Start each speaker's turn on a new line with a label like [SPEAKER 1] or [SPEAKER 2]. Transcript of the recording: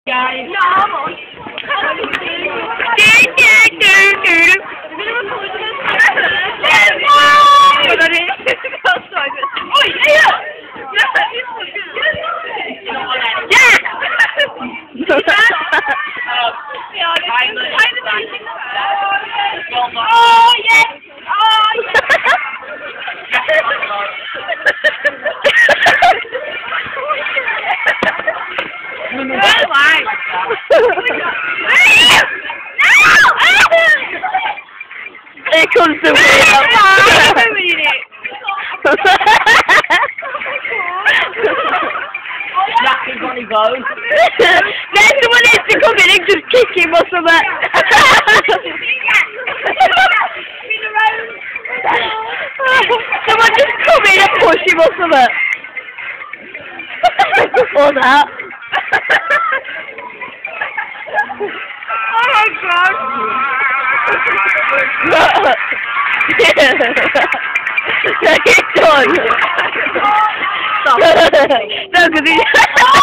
[SPEAKER 1] Guys.
[SPEAKER 2] No, I'm on. Oh, yes! Oh, yes!
[SPEAKER 1] Here comes the Jackie Bonnie goes.
[SPEAKER 3] There's someone needs to come in and just kick him or something. Someone just come in and push him or something. Or that.
[SPEAKER 2] Oh my god!
[SPEAKER 3] It's done. Stop. No, because